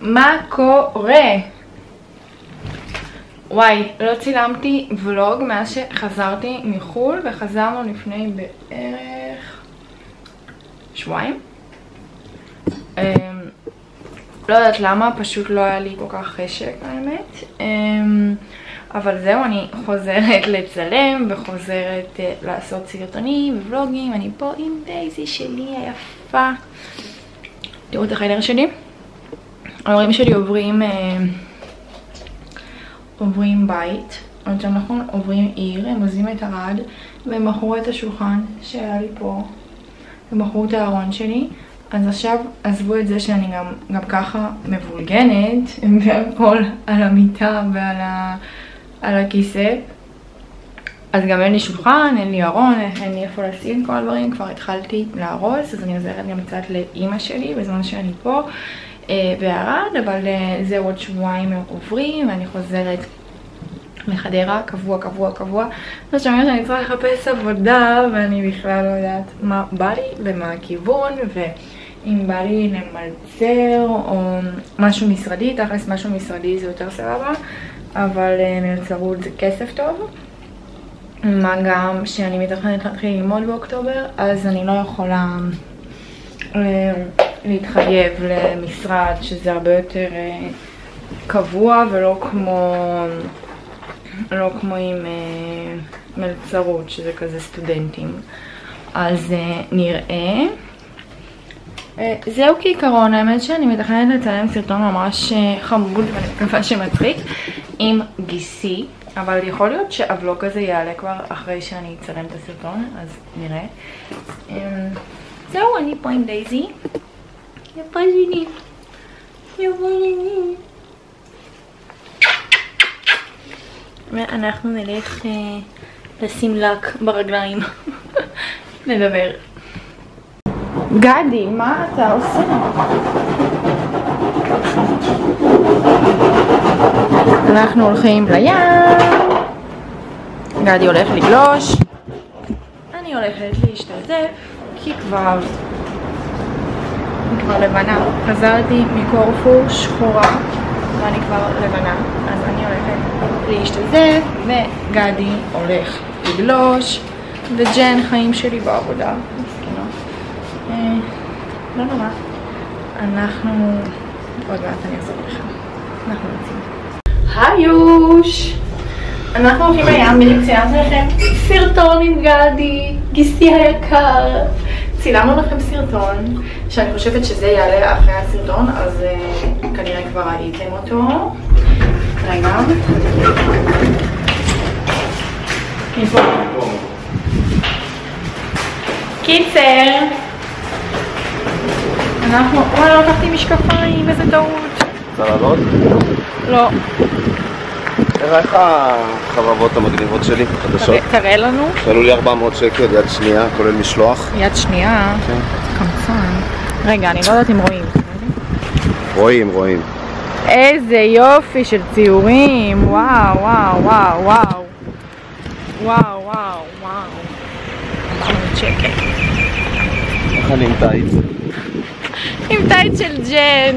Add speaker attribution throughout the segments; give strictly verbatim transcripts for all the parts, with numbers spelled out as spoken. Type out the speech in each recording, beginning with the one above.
Speaker 1: מה קורה? וואי, לא צילמתי ולוג מאז שחזרתי מחול, וחזרנו לפני בערך שבועיים. לא יודעת למה, פשוט לא היה לי כל כך חשק האמת. אבל זהו, אני חוזרת לצלם וחוזרת לעשות סרטונים וולוגים. אני פה עם דייזי שלי היפה. תראו את החדר שלי. ההורים שלי עוברים עוברים בית, או יותר נכון עוברים עיר. הם עוזבים את ערד והם מכרו את השולחן שהיה לי פה, הם מכרו את הארון שלי. אז עכשיו עזבו את זה שאני גם, גם ככה מבולגנת והכל על המיטה ועל ה, על הכיסא. אז גם אין לי שולחן, אין לי ארון, אין לי איפה לשים כל הדברים. כבר התחלתי להרוס, אז אני עוזרת גם קצת לאמא שלי בזמן שאני פה אה, בערד. אבל אה, זהו, עוד שבועיים הם עוברים ואני חוזרת לחדרה קבוע קבוע קבוע. זאת אומרת שאני צריכה לחפש עבודה ואני בכלל לא יודעת מה בא לי ומה הכיוון, ואם בא לי למלצר או משהו משרדי. תכלס משהו משרדי זה יותר סבבה, אבל מלצרות זה כסף טוב. מה גם שאני מתכננת להתחיל ללמוד באוקטובר, אז אני לא יכולה להתחייב למשרד שזה הרבה יותר קבוע ולא כמו לא כמו עם uh, מלצרות שזה כזה סטודנטים. אז uh, נראה. uh, זהו כעיקרון. האמת שאני מתכננת לצלם סרטון ממש uh, חמוד ואני מקווה שמצחיק עם גיסי, אבל יכול להיות שהוולוג הזה יעלה כבר אחרי שאני אצלם את הסרטון, אז נראה. um, זהו, אני פה עם דייזי. יפה שלי, יפה שלי. ואנחנו נלך אה, לשים לק ברגליים. נדבר. גדי, מה אתה עושה? אנחנו הולכים לים. גדי הולך לגלוש. אני הולכת להשתתף, כי כבר כבר לבנה. חזרתי מקורפו שחורה ואני כבר לבנה, אז אני הולכת להשתתף וגדי הולך לגלוש וג'ן חיים שלי בעבודה. מסכינה. אה, לא נורא. אנחנו עוד מעט אני אחזור לכם. אנחנו יוצאים. היוש! אנחנו הולכים לים. בדיוק צילמתי לכם סרטון עם גדי, גיסי היקר. צילמנו לכם סרטון שאני חושבת שזה יעלה אחרי הסרטון, אז uh, כנראה כבר ראיתם אותו. רגע. מפה. קיצר. אנחנו... וואי, לא לקחתי משקפיים, איזה טעות.
Speaker 2: רוצה לעלות?
Speaker 1: לא.
Speaker 2: תראה איך החברות המגניבות שלי, חדשות.
Speaker 1: תראה לנו.
Speaker 2: שעלו לי ארבע מאות שקל, יד שנייה, כולל משלוח.
Speaker 1: יד שנייה?
Speaker 2: כן.
Speaker 1: קמצן. רגע, אני לא יודעת אם רואים.
Speaker 2: רואים, רואים.
Speaker 1: איזה יופי של ציורים. וואו, וואו, וואו, וואו. וואו, וואו, וואו. ארבע מאות שקל.
Speaker 2: איך אני עם טייץ?
Speaker 1: עם טייץ של ג'ן.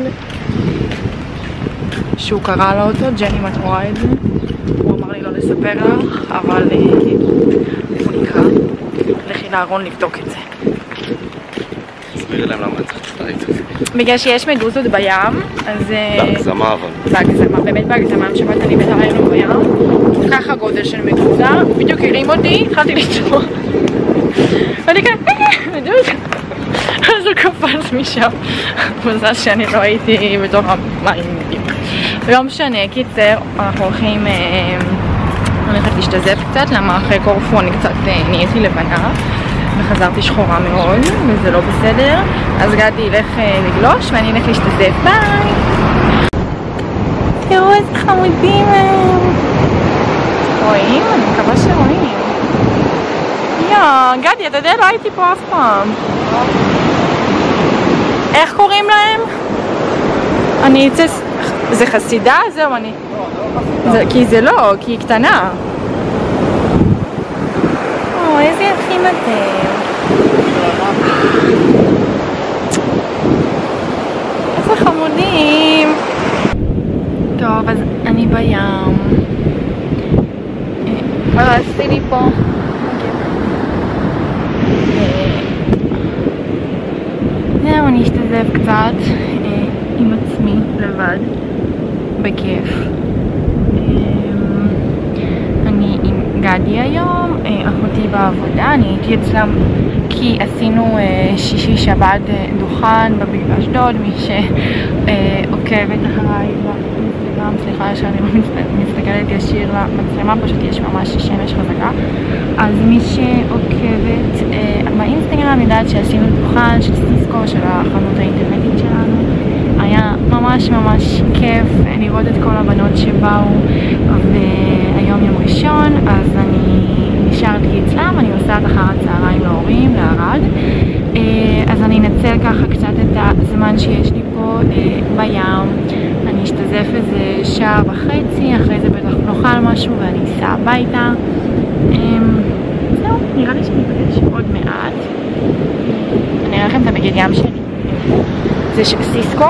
Speaker 1: שהוא קרא לו אותו, ג'ן אם את רואה את זה. הוא אמר לי לא לספר לך, אבל הוא נקרא. לכי לארון לבדוק את זה.
Speaker 2: תסבירי להם למה אני צריך את הטייץ הזה.
Speaker 1: בגלל שיש מדוזות בים, אז...
Speaker 2: בהגזמה אבל.
Speaker 1: בהגזמה, באמת בהגזמה, משבת אני בתראינו בים. ככה גודל של מדוזה, בדיוק הרים אותי, התחלתי לצרוע. ואני כאן, מדוזה. אז הוא קפץ משם. מזל שאני לא הייתי בתוך המים. לא משנה, קיצר, אנחנו הולכים... אני הולכת להשתזף קצת, למה אחרי קורפו אני קצת נהייתי לבנה. וחזרתי שחורה מאוד, וזה לא בסדר. אז גדי ילך לגלוש ואני אלך להשתזף. ביי! תראו איזה חמודים הם! רואים? אני מקווה שרואים. יא, גדי, אתה יודע, לא הייתי פה אף פעם. איך קוראים להם? אני אצא... זה חסידה? זהו, אני... כי זה לא, כי היא קטנה. או, איזה יפים אתם. איזה חמודים. טוב, אז אני בים. הרסתי לי פה. זהו, אני אשתזף קצת עם עצמי לבד, בכיף. אני עם גדי היום, אחותי בעבודה, אני הייתי אצלם כי עשינו שישי שבת דוכן באשדוד. מי שעוקבת אחריי באינסטגרם, סליחה שאני לא מסתכלת ישיר למצלמה, פשוט יש ממש שמש חזקה. אז מי שעוקבת באינסטגרם יודעת שעשינו דוכן של סיסקו, של החנות האינטרנטית שלנו. היה ממש ממש כיף לראות את כל הבנות שבאו, והיום יום ראשון, אז אני נשארתי אצלם, אני נוסעת אחר הצהריים להורים, לערד. אז אני אנצל ככה קצת את הזמן שיש לי פה בים. אני אשתזף איזה שעה וחצי, אחרי זה בטח נאכל משהו ואני אסע הביתה. זהו, נראה לי שאני אפגש עוד מעט. אני אראה לכם את הבגד ים שלי. זה סיסקו.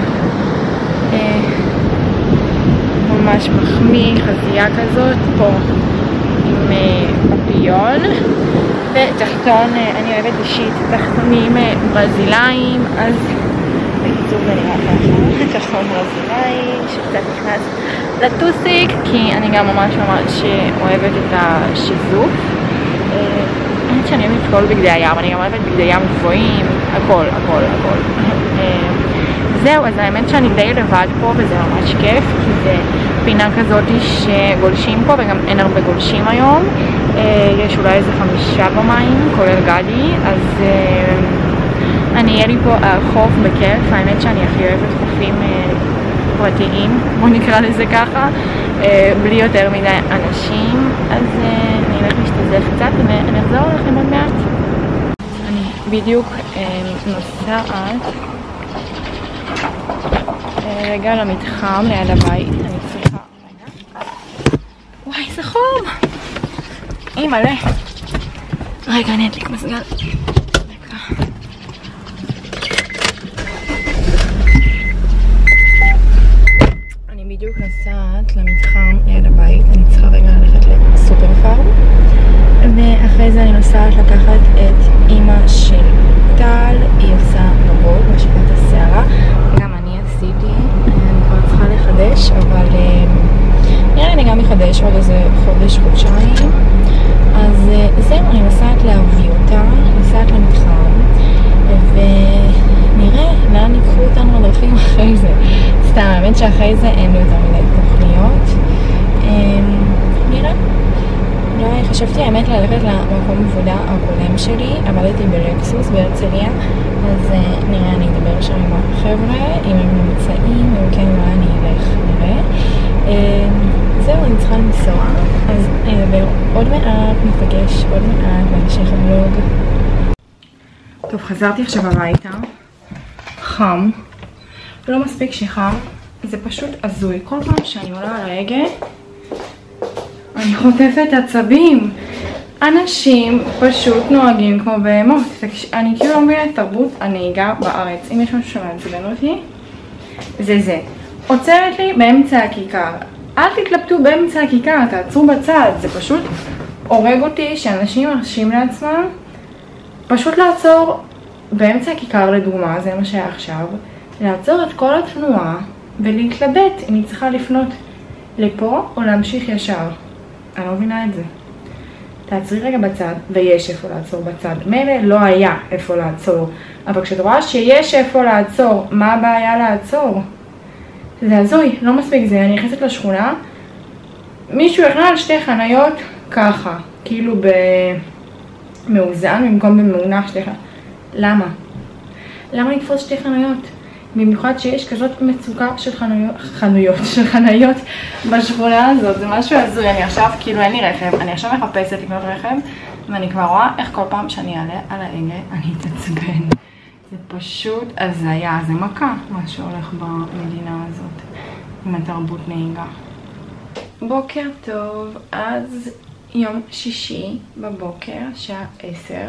Speaker 1: ממש מחמיא, חזייה כזאת, פה עם פפיון. ותחתון, אני אוהבת אישית תחתונים ברזיליים, אז בקיצור זה נראה ככה, תחתון ברזילאי שקצת נכנס לטוסיק, כי אני גם ממש ממש אוהבת את השיזוף. אני חושבת שאני אוהבת את כל בגדי הים, אני גם אוהבת בגדי ים גבוהים, הכל, הכל, הכל. זהו, אז האמת שאני די לבד פה וזה ממש כיף, כי זה פינה כזאת שגולשים פה וגם אין הרבה גולשים היום. יש אולי איזה חמישה במים, כולל גדי, אז אני אהיה לי פה על חוף בכיף. האמת שאני הכי אוהבת חופים פרטיים, בוא נקרא לזה ככה, בלי יותר מדי אנשים. אז אני אלך להשתזף קצת ואני אחזור לכם עוד מעט. אני בדיוק נוסעת רגע למתחם ליד הבית. אני צריכה רגע. וואי, זה חום! אי מלא. רגע, אני אדליק מזגן. רגע. אני בדיוק נוסעת למתחם ליד הבית. אני צריכה רגע ללכת לסופר פארם. ואחרי זה אני נוסעת לקחת את אמא של טל. היא עושה בבוד, משפט השערה. גם אני עשיתי. אני כבר צריכה לחדש, אבל נראה לי אני גם אחדש עוד איזה חודש, חודשיים. אז זהו, אני נוסעת להביא אותה, נוסעת למתחם, ונראה לאן ייקחו אותנו לדרכים אחרי זה. סתם, האמת שאחרי זה אין לי יותר מדי תוכניות. נראה. אולי חשבתי האמת ללכת למקום עבודה הקודם שלי, עבדתי בלקסוס בהרצליה, אז נראה אני אדבר שם עם החבר'ה, אם הם נמצאים, אם כן אולי אני אלך, נראה. זהו, אני צריכה לנסוע, אז אני אדבר עוד מעט, נפגש עוד מעט בהמשך הבלוג. טוב, חזרתי עכשיו הביתה, חם, לא מספיק שחם, זה פשוט הזוי. כל פעם שאני עולה על ההגה, אני חוטפת עצבים. אנשים פשוט נוהגים כמו בהמות. אני כאילו לא מבינה את תרבות הנהיגה בארץ. אם יש משהו שמעצבן אותי, זה זה. עוצרת לי באמצע הכיכר. אל תתלבטו באמצע הכיכר, תעצרו בצד. זה פשוט הורג אותי שאנשים מרשים לעצמם פשוט לעצור באמצע הכיכר, לדוגמה, זה מה שהיה עכשיו, לעצור את כל התנועה ולהתלבט אם היא צריכה לפנות לפה או להמשיך ישר. אני לא מבינה את זה. תעצרי רגע בצד, ויש איפה לעצור בצד. מילא לא היה איפה לעצור, אבל כשאת רואה שיש איפה לעצור, מה הבעיה לעצור? זה הזוי, לא מספיק זה. אני נכנסת לשכונה, מישהו הכנע על שתי חניות ככה, כאילו במאוזן, במקום במאונח שתי חניות. למה? למה לתפוס שתי חניות? במיוחד שיש כזאת מצוקה של חנויות, חנויות, של חניות בשכונה הזאת, זה משהו הזוי. אני עכשיו, כאילו אין לי רכב, אני עכשיו מחפשת לקנות רכב, ואני כבר רואה איך כל פעם שאני אעלה על ההגה, אני אתעצבן. זה פשוט הזיה, זה מכה, מה שהולך במדינה הזאת, עם התרבות נהיגה. בוקר טוב, אז יום שישי בבוקר, שעה עשר,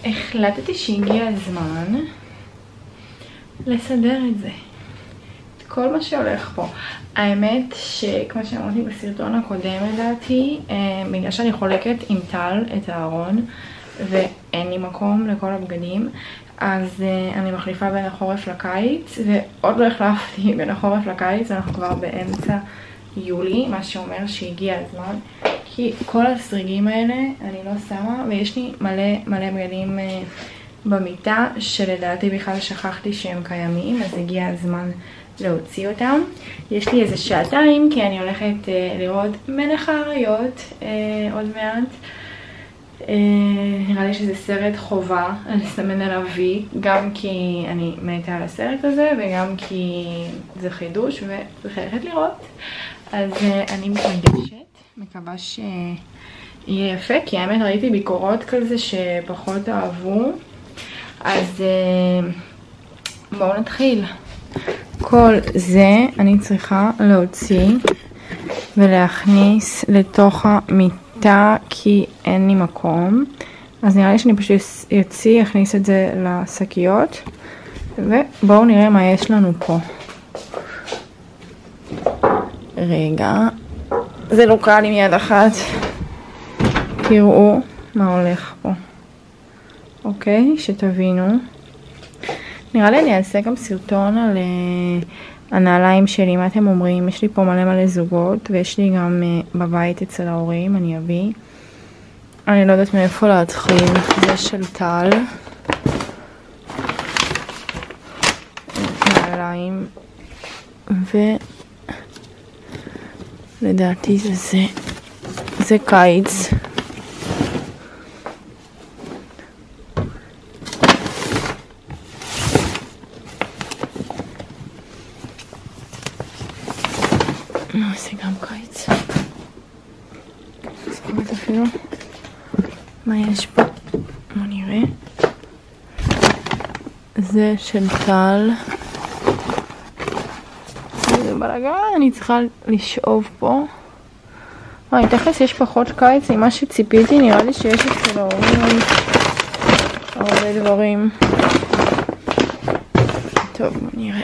Speaker 1: והחלטתי שהגיע הזמן לסדר את זה. את כל מה שהולך פה. האמת שכמו שאמרתי בסרטון הקודם לדעתי, בגלל שאני חולקת עם טל את הארון ואין לי מקום לכל הבגדים, אז אני מחליפה בין החורף לקיץ, ועוד לא החלפתי בין החורף לקיץ, אנחנו כבר באמצע יולי, מה שאומר שהגיע הזמן, כי כל הסריגים האלה אני לא שמה, ויש לי מלא מלא בגדים במיטה שלדעתי בכלל שכחתי שהם קיימים, אז הגיע הזמן להוציא אותם. יש לי איזה שעתיים כי אני הולכת uh, לראות מלך האריות uh, עוד מעט. uh, נראה לי שזה סרט חובה לסמן עליו וי, גם כי אני מתה על הסרט הזה וגם כי זה חידוש וצריך ללכת לראות. אז uh, אני מתרגשת, מקווה שיהיה יפה, כי האמת ראיתי ביקורות כזה שפחות אהבו. אז uh, בואו נתחיל. כל זה אני צריכה להוציא ולהכניס לתוך המיטה כי אין לי מקום. אז נראה לי שאני פשוט יוציא, אכניס את זה לשקיות, ובואו נראה מה יש לנו פה. רגע, זה לא קל עם יד אחת. תראו מה הולך פה. אוקיי, שתבינו. נראה לי אני אעשה גם סרטון על uh, הנעליים שלי, מה אתם אומרים? יש לי פה מלא מלא זוגות, ויש לי גם uh, בבית אצל ההורים, אני אביא. אני לא יודעת מאיפה להתחיל, זה של טל. נעליים. ולדעתי זה זה. זה קיץ. זה גם קיץ. ספרת אפילו מה יש פה. בוא נראה. זה של טל. זה בלגן, אני צריכה לשאוב פה. אה, תכלס יש פחות קיץ ממה שציפיתי, נראה לי שיש אצל ההורים הרבה דברים. טוב, בוא נראה.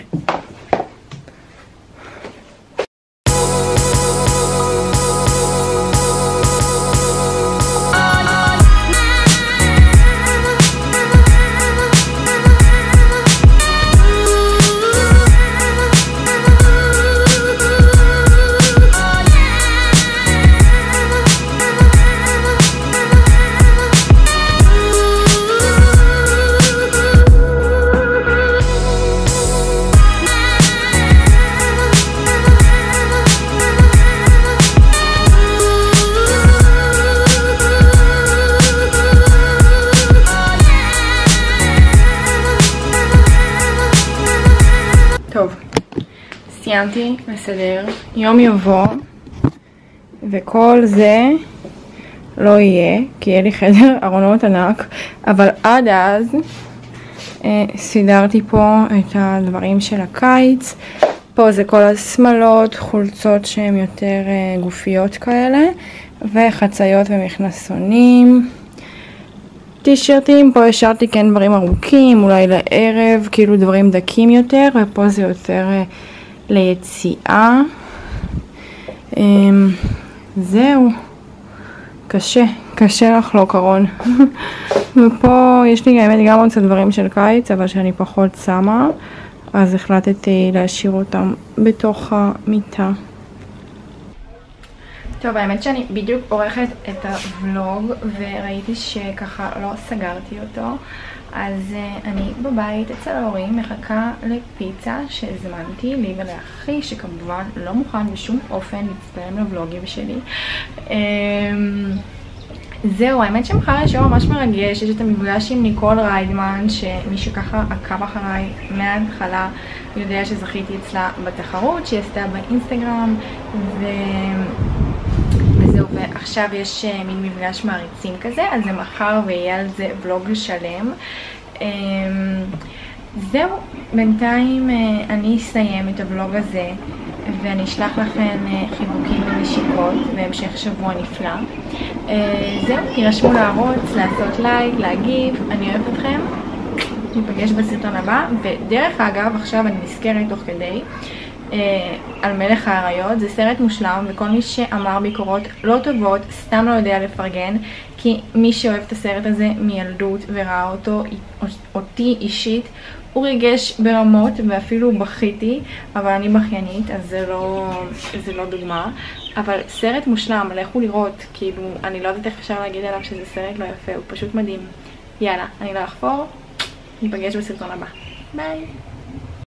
Speaker 1: טוב, סיימתי לסדר, יום יבוא וכל זה לא יהיה, כי יהיה לי חדר ארונות ענק, אבל עד אז אה, סידרתי פה את הדברים של הקיץ. פה זה כל השמלות, חולצות שהן יותר אה, גופיות כאלה, וחצאיות ומכנסונים. טישרטים, פה השארתי כן דברים ארוכים, אולי לערב, כאילו דברים דקים יותר, ופה זה יותר uh, ליציאה. Um, זהו, קשה, קשה לחלוק ארון. ופה יש לי האמת גם עוד דברים של קיץ, אבל שאני פחות שמה, אז החלטתי להשאיר אותם בתוך המיטה. טוב, האמת שאני בדיוק עורכת את הוולוג וראיתי שככה לא סגרתי אותו, אז uh, אני בבית אצל ההורים מחכה לפיצה שהזמנתי לי ולאחי, שכמובן לא מוכן בשום אופן להצטלם לוולוגים שלי. Um, זהו, האמת שמחר יש יום ממש מרגש, יש את המפגש עם ניקול ריידמן, שמי שככה עקב אחריי מההתחלה יודע שזכיתי אצלה בתחרות שהיא עשתה באינסטגרם, ו... וזהו, ועכשיו יש מין מפגש מעריצים כזה, אז זה מחר ויהיה על זה ולוג שלם. זהו, בינתיים אני אסיים את הוולוג הזה ואני אשלח לכם חיבוקים ונשיקות והמשך שבוע נפלא. זהו, תירשמו לערוץ, לעשות לייק, להגיב, אני אוהבת אתכם. ניפגש בסרטון הבא. ודרך אגב, עכשיו אני נזכרת תוך כדי, אה, על מלך האריות. זה סרט מושלם, וכל מי שאמר ביקורות לא טובות סתם לא יודע לפרגן, כי מי שאוהב את הסרט הזה מילדות וראה אותו, אותי אישית, הוא ריגש ברמות ואפילו בכיתי, אבל אני בכיינית, אז זה לא, זה לא דוגמה. אבל סרט מושלם, לכו לראות, כאילו, אני לא יודעת איך אפשר להגיד עליו שזה סרט לא יפה, הוא פשוט מדהים. יאללה, אני לא אחפור, ניפגש בסרטון הבא. ביי!